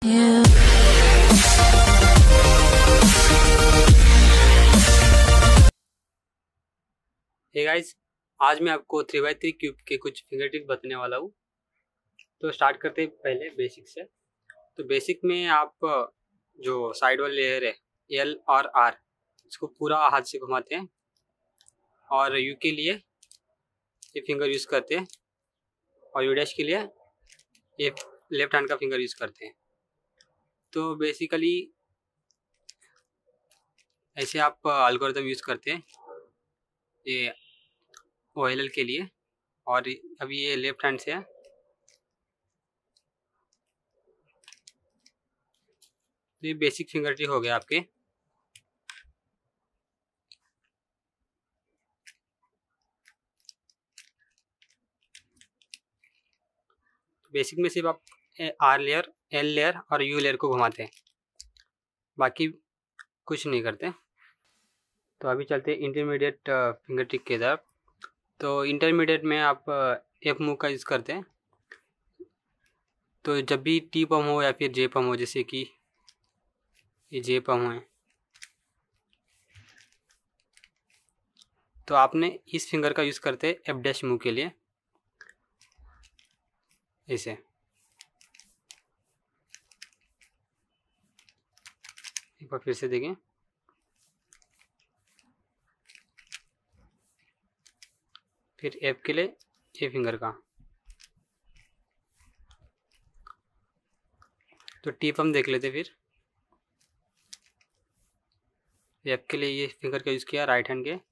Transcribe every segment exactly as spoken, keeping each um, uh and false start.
Hey guys, आज मैं आपको थ्री बाई थ्री क्यूब के कुछ फिंगर टिप्स बताने वाला हूँ। तो स्टार्ट करते हैं पहले बेसिक से। तो बेसिक में आप जो साइड वाले लेयर है एल और आर, इसको पूरा हाथ से घुमाते हैं और यू के लिए ये फिंगर यूज़ करते हैं और यू डैश के लिए ये लेफ्ट हैंड का फिंगर यूज़ करते हैं। तो बेसिकली ऐसे आप एल्गोरिथम यूज़ करते हैं ये ओ एल एल के लिए। और अभी ये लेफ्ट हैंड से है, तो ये बेसिक फिंगर टिप हो गया आपके। बेसिक में सिर्फ आप आर लेयर, एल लेयर और यू लेयर को घुमाते हैं, बाकी कुछ नहीं करते। तो अभी चलते हैं इंटरमीडिएट फिंगर टिप की तरफ। तो इंटरमीडिएट में आप एफ मूव का यूज़ करते हैं। तो जब भी टी पम हो या फिर जे पम हो, जैसे कि ये जे पम है, तो आपने इस फिंगर का यूज़ करते हैं एफ डैश मूव के लिए। ऐसे एक बार फिर से देखें। फिर एफ के लिए ए फिंगर का। तो टी पम देख लेते। फिर एफ के लिए ये फिंगर का यूज़ किया राइट हैंड के,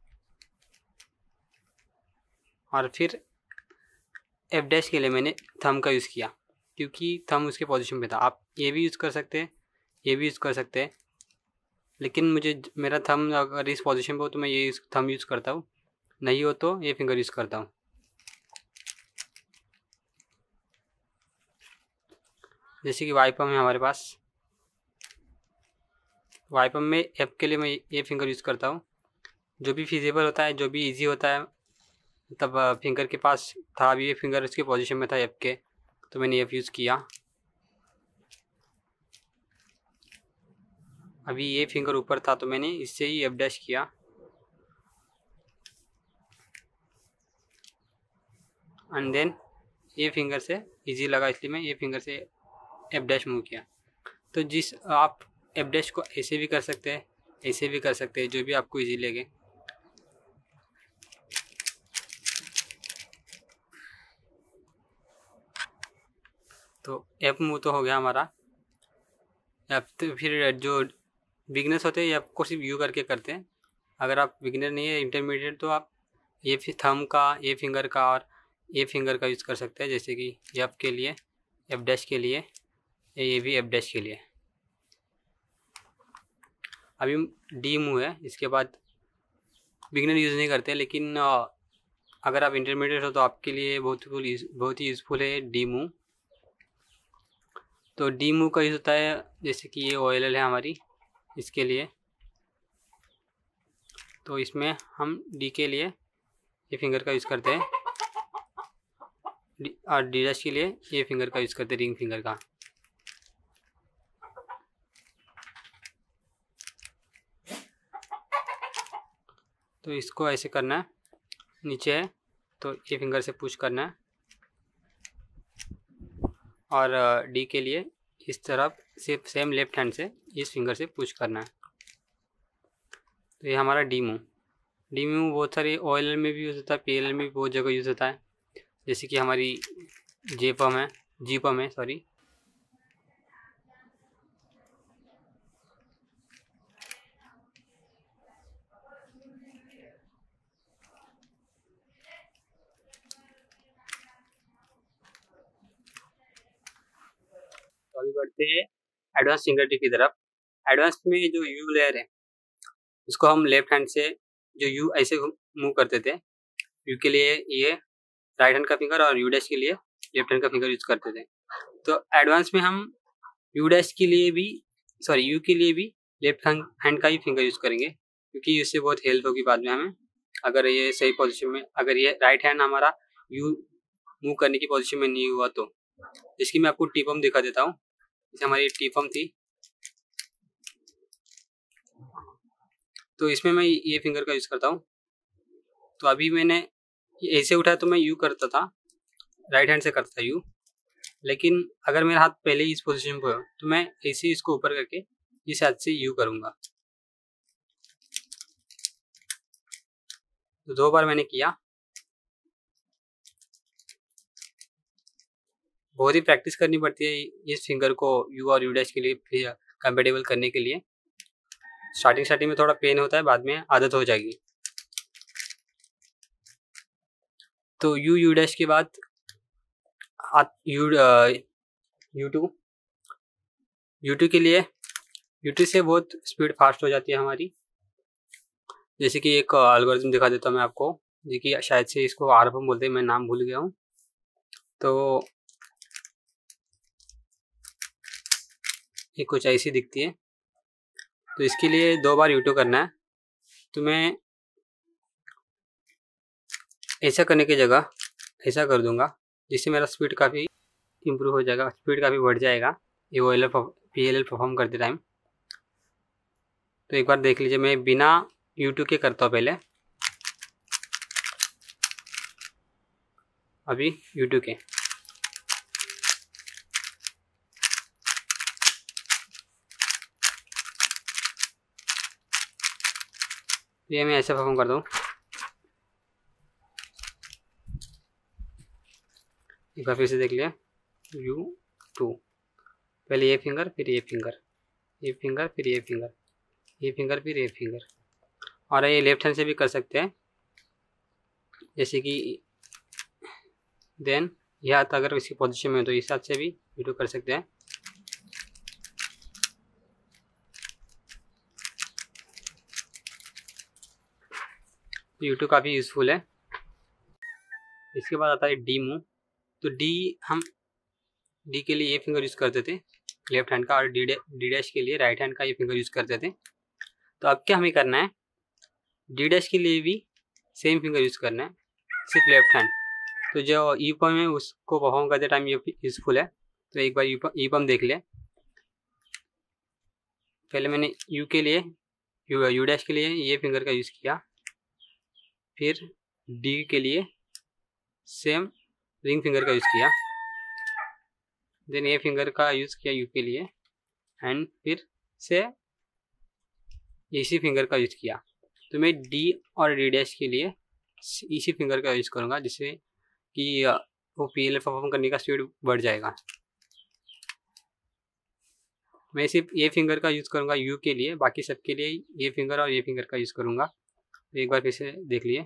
और फिर एफ डैश के लिए मैंने थंब का यूज़ किया, क्योंकि थंब उसके पोजीशन पे था। आप ये भी यूज़ कर सकते हैं, ये भी यूज़ कर सकते हैं, लेकिन मुझे मेरा थंब अगर इस पोजीशन पे हो तो मैं ये थंब यूज़ करता हूँ, नहीं हो तो ये फिंगर यूज़ करता हूँ। जैसे कि वाई पम है हमारे पास, वाई पम में एफ के लिए मैं ये फिंगर यूज़ करता हूँ। जो भी फिजिबल होता है, जो भी इजी होता है, तब फिंगर के पास था, अभी ये फिंगर इसके पोजीशन में था एफ के, तो मैंने एफ यूज़ किया। अभी ये फिंगर ऊपर था तो मैंने इससे ही एफ डैश किया। एंड देन ये फिंगर से इजी लगा, इसलिए मैं ये फिंगर से एफ डैश मूव किया। तो जिस आप एफ डैश को ऐसे भी कर सकते हैं, ऐसे भी कर सकते हैं, जो भी आपको इजी लगे। तो एफ मूव तो हो गया हमारा। या तो फिर जो बिगनर्स होते हैं ये आपको सिर्फ यू करके करते हैं। अगर आप बिगनर नहीं है, इंटरमीडिएट, तो आप ये फिर थंब का, ये फिंगर का और ये फिंगर का यूज़ कर सकते हैं। जैसे कि एफ के लिए, एफ डैश के लिए, ये भी एफ डैश के लिए। अभी डी मूव है, इसके बाद बिगनर यूज़ नहीं करते, लेकिन अगर आप इंटरमीडिएट हो तो आपके लिए बहुत बहुत ही यूज़फुल है डी मूव। तो डी मूव का यूज़ होता है, जैसे कि ये ओ एल एल है हमारी, इसके लिए। तो इसमें हम डी के लिए ये फिंगर का यूज़ करते हैं, और डी डैश के लिए ये फिंगर का यूज़ करते हैं, रिंग फिंगर का। तो इसको ऐसे करना है, नीचे है तो ये फिंगर से पुश करना है, और डी के लिए इस तरफ सिर्फ सेम लेफ्ट हैंड से इस फिंगर से पुश करना है। तो ये हमारा डी मूव। डी मूव बहुत सारे ओ एल एल में भी यूज़ होता है, पी एल एल में भी बहुत जगह यूज़ होता है। जैसे कि हमारी जे पम है, जी पम है सॉरी। तो अभी बढ़ते हैं एडवांस फिंगर टिप की तरफ। एडवांस में जो यू लेयर है, उसको हम लेफ्ट हैंड से जो यू ऐसे मूव करते थे, यू के लिए ये राइट हैंड का फिंगर और यू डैश के लिए लेफ्ट हैंड का फिंगर यूज़ करते थे। तो एडवांस में हम यू डैश के लिए भी, सॉरी यू के लिए भी लेफ्ट हैंड का ही फिंगर यूज़ करेंगे, क्योंकि इससे बहुत हेल्प होगी बाद में हमें। अगर ये सही पोजीशन में, अगर ये राइट हैंड हमारा यू मूव करने की पोजीशन में नहीं हुआ तो। इसकी मैं आपको टी पम दिखा देता हूँ। जैसे हमारी टी फॉर्म थी, तो इसमें मैं ये फिंगर का यूज़ करता हूँ। तो अभी मैंने ऐसे उठाया तो मैं यू करता था, राइट हैंड से करता था यू, लेकिन अगर मेरा हाथ पहले ही इस पोजीशन पर हो तो मैं ऐसे इसको ऊपर करके इस हाथ से यू करूँगा। तो दो बार मैंने किया। बहुत ही प्रैक्टिस करनी पड़ती है इस फिंगर को यू और यू डैश के लिए कंपेटेबल करने के लिए। स्टार्टिंग स्टार्टिंग में थोड़ा पेन होता है, बाद में आदत हो जाएगी। तो यू यू डैश के बाद U U two U two के लिए यू टू से बहुत स्पीड फास्ट हो जाती है हमारी। जैसे कि एक एल्गोरिथम दिखा देता हूँ मैं आपको, जो कि शायद से इसको आर एफ एम बोलते हैं, मैं नाम भूल गया हूँ। तो ये कुछ ऐसी दिखती है। तो इसके लिए दो बार यू टू करना है। तो मैं ऐसा करने की जगह ऐसा कर दूंगा, जिससे मेरा स्पीड काफ़ी इम्प्रूव हो जाएगा, स्पीड काफ़ी बढ़ जाएगा ये O L L P L L perform करते टाइम। तो एक बार देख लीजिए, मैं बिना यू टू के करता हूँ पहले, अभी यू टू के। ये मैं ऐसे परफॉर्म करता हूँ। एक बार फिर से देख लिया, यू टू, पहले ये फिंगर फिर ये फिंगर, ये फिंगर फिर ये फिंगर, ये फिंगर फिर ये फिंगर। और ये लेफ्ट हैंड से भी कर सकते हैं, जैसे कि देन यह हाथ अगर इसी पोजीशन में हो तो इस हाथ से भी यू टू कर सकते हैं। यू टू काफ़ी यूज़फुल है। इसके बाद आता है डी मूव। तो डी हम डी के लिए ये फिंगर यूज़ करते थे लेफ्ट हैंड का, और डी डी डैश के लिए राइट हैंड का ये फिंगर यूज़ करते थे। तो अब क्या हमें करना है, डी डैश के लिए भी सेम फिंगर यूज़ करना है, सिर्फ लेफ्ट हैंड। तो जो ई पम है उसको परफॉर्म करते टाइम ये यूज़फुल है। तो एक बार ई पम देख ले। पहले मैंने यू के लिए यू यू डैश के लिए ये फिंगर का यूज़ किया, फिर डी के लिए सेम रिंग फिंगर का यूज़ किया, देन ए फिंगर का यूज़ किया यू के लिए, एंड फिर से इसी फिंगर का यूज़ किया। तो मैं डी और डी डैश के लिए इसी फिंगर का यूज़ करूँगा, जिससे कि वो पी एल परफॉर्म करने का स्पीड बढ़ जाएगा। मैं सिर्फ ये फिंगर का यूज़ करूँगा यू के लिए, बाकी सब के लिए ये फिंगर और ये फिंगर का यूज़ करूँगा। तो एक बार फिर से देख लिए,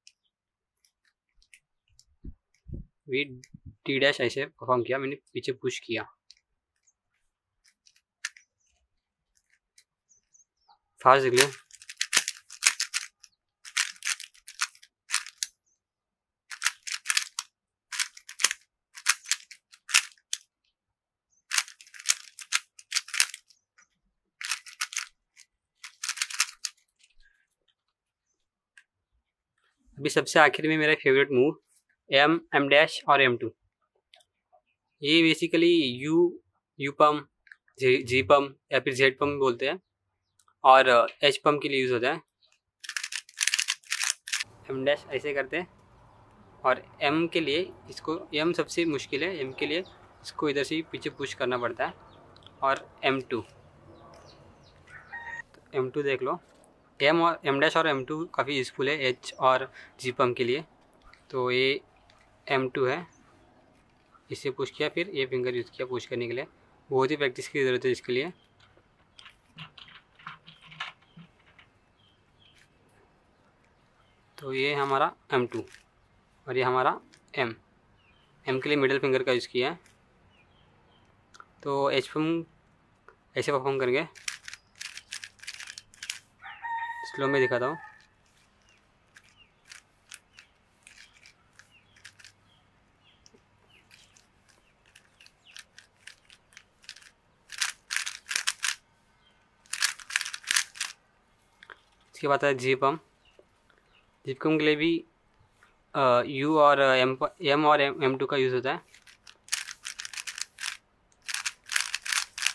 वी डी डैश ऐसे परफॉर्म किया, मैंने पीछे पुश किया, फास्ट देख लिया। अभी सबसे आखिर में मेरा favourite move M M dash और एम टू। ये basically U U perm, G पम या फिर जेड पम बोलते हैं, और एच पम के लिए यूज़ होता है। एम डैश ऐसे करते हैं, और एम के लिए इसको, एम सबसे मुश्किल है, एम के लिए इसको इधर से पीछे पुश करना पड़ता है। और एम टू, एम टू देख लो, एम और एम डैश और एम टू काफ़ी यूज़फुल है एच और जी पम के लिए। तो ये एम टू है, इससे पुश किया, फिर ये फिंगर यूज़ किया पुश करने के लिए। बहुत ही प्रैक्टिस की ज़रूरत है इसके लिए। तो ये हमारा एम टू और ये हमारा एम एम के लिए मिडिल फिंगर का यूज़ किया है। तो एच पम ऐसे परफॉर्म करेंगे, स्लो में दिखाता हूँ। इसके बाद है जी पम। जी पम के लिए भी यू और एम एम और एम एम टू का यूज़ होता है।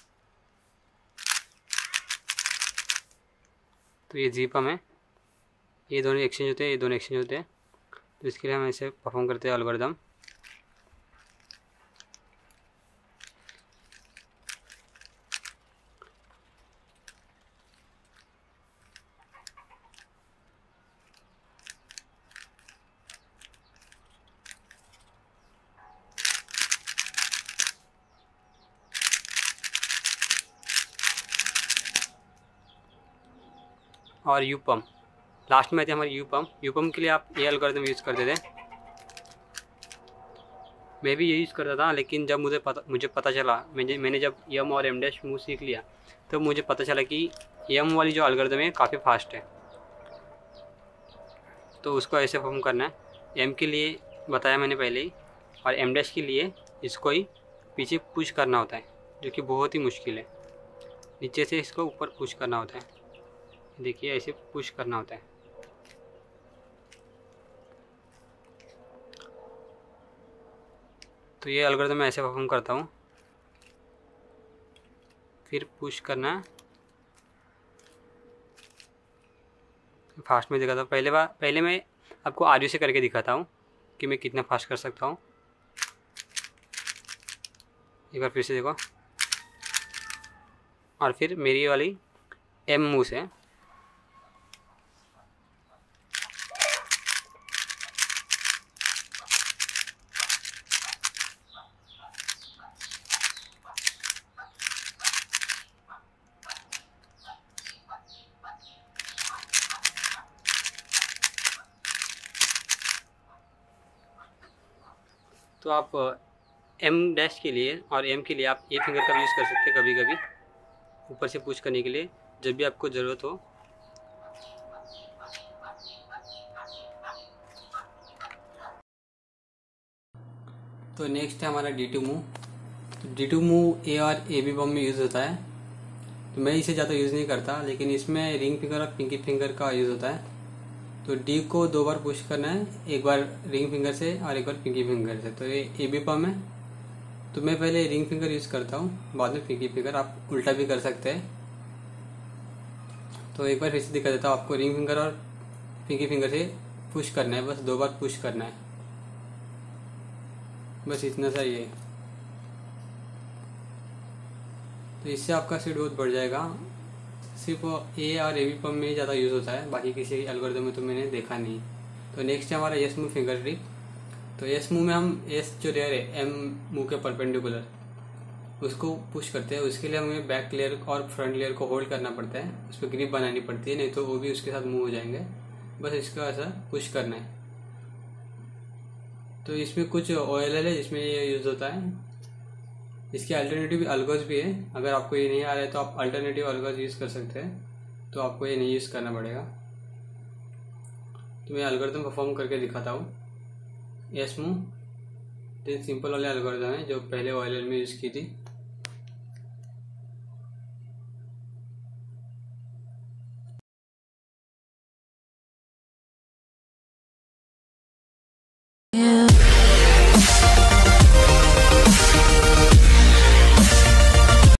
तो ये जी पम है, ये दोनों एक्सचेंज होते हैं, ये दोनों एक्सचेंज होते हैं। तो इसके लिए हम ऐसे परफॉर्म करते हैं एल्गोरिदम। और यू पम लास्ट में आती है हमारी यू पम। यू पम के लिए आप ये एल्गोरिदम यूज़ करते थे, मैं भी ये यूज़ करता था, लेकिन जब मुझे पता मुझे पता चला मैंने मैंने जब यम और एम डैश मूव सीख लिया तो मुझे पता चला कि यम वाली जो एल्गोरिदम है काफ़ी फास्ट है। तो उसको ऐसे परफॉर्म करना है। एम के लिए बताया मैंने पहले ही, और एम डैश के लिए इसको ही पीछे पुश करना होता है, जो कि बहुत ही मुश्किल है। नीचे से इसको ऊपर पुश करना होता है, देखिए ऐसे पुश करना होता है। तो ये एल्गोरिथम मैं ऐसे परफॉर्म करता हूँ। फिर पुश करना है, फास्ट में दिखाता हूँ। पहले बार पहले मैं आपको आर यू से करके दिखाता हूँ कि मैं कितना फास्ट कर सकता हूँ। एक बार फिर से देखो, और फिर मेरी वाली एम मूव से तो आप एम डैश के लिए और एम के लिए आप ए फिंगर का यूज़ कर सकते हैं कभी कभी ऊपर से पुश करने के लिए, जब भी आपको ज़रूरत हो। तो नेक्स्ट है हमारा डी टू मूव। तो डी टू मूव ए और ए बी बम में यूज़ होता है, तो मैं इसे ज़्यादा यूज़ नहीं करता, लेकिन इसमें रिंग फिंगर और पिंकी फिंगर का यूज़ होता है। तो डी को दो बार पुश करना है, एक बार रिंग फिंगर से और एक बार पिंकी फिंगर से। तो ये ए बी पम है, तो मैं पहले रिंग फिंगर यूज़ करता हूँ, बाद में पिंकी फिंगर। आप उल्टा भी कर सकते हैं। तो एक बार फिर से दिखा देता हूँ आपको। रिंग फिंगर और पिंकी फिंगर से पुश करना है, बस दो बार पुश करना है, बस इतना सा ही है। तो इससे आपका स्पीड बहुत बढ़ जाएगा। सिर्फ ए और ए बी पम में ज़्यादा यूज़ होता है, बाकी किसी एल्गोरिथम में तो मैंने देखा नहीं। तो नेक्स्ट है हमारा यस मूव फिंगर ट्रिक। तो यस मूव में हम एस जो लेयर है एम मूव के परपेंडिकुलर, उसको पुश करते हैं। उसके लिए हमें बैक लेयर और फ्रंट लेयर को होल्ड करना पड़ता है, उस पर ग्रिप बनानी पड़ती है, नहीं तो वो भी उसके साथ मूव हो जाएंगे। बस इसका ऐसा पुश करना है। तो इसमें कुछ ओ एल एल है जिसमें ये यूज़ होता है। इसके अल्टरनेटिव अलगोज भी है, अगर आपको ये नहीं आ रहा है तो आप अल्टरनेटिव अलगोज यूज़ कर सकते हैं, तो आपको ये नहीं यूज़ करना पड़ेगा। तो मैं एल्गोरिथम परफॉर्म करके दिखाता हूँ। यस मूव सिंपल वाले एल्गोरिथम है जो पहले ओ एल एल में यूज़ की थी।